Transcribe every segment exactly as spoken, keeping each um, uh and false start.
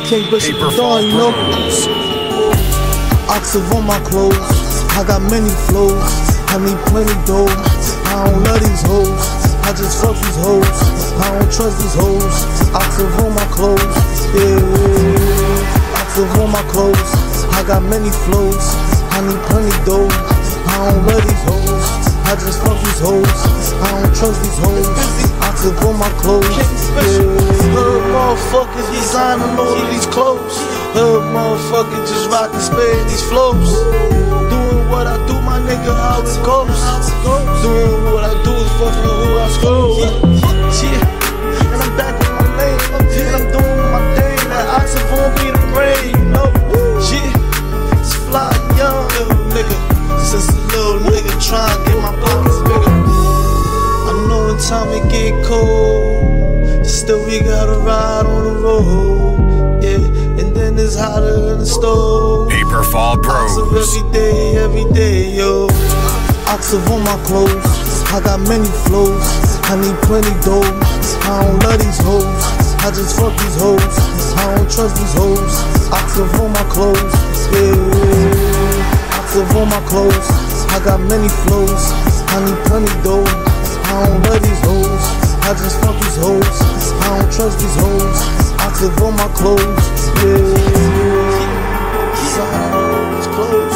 King Bishop the Dawn, you know. Awxziv on my clothes, I got many flows, I need plenty dough. I don't love these hoes, I just fuck these hoes. I don't trust these hoes. Awxziv on my clothes, yeah. Awxziv on my clothes, I got many flows, I need plenty dough. I don't love these hoes, I just fuck these hoes. I don't trust these hoes. Awxziv on my clothes, yeah. Hood motherfuckers designing all of these clothes. Hood motherfuckers just rockin' spade these flows. Doing what I do, my nigga, how it goes. Doing what I do is fucking who I scroll. Yeah, and I'm back in my lane. And I'm doing my thing. That Awxziv won't be the brain, you know. Yeah, it's fly young little nigga. Since a little nigga trying to get my pockets bigger. I know in time it get cold, still we gotta ride on the road. Yeah, and then it's hotter in the stove. PaperFall Bros. Every day, every day, yo. Awxziv on my clothes, I got many flows, I need plenty dough. I don't love these hoes, I just fuck these hoes. I don't trust these hoes. Awxziv on my clothes, yeah. Awxziv on my clothes, I got many flows, I need plenty dough. I don't love these hoes, I just fuck these hoes. I don't trust these hoes. Awxziv on my clothes, yeah. Sign on these clothes.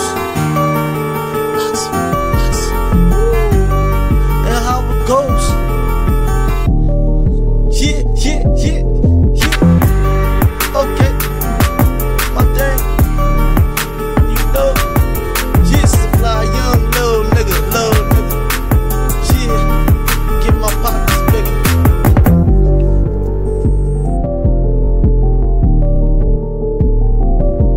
And how it goes. Yeah, yeah, yeah, yeah. Okay, my thing. You know, yeah, supply young little nigga, little nigga. Yeah, get my pockets bigger.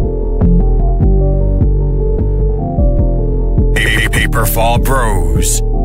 PaperFall Bros.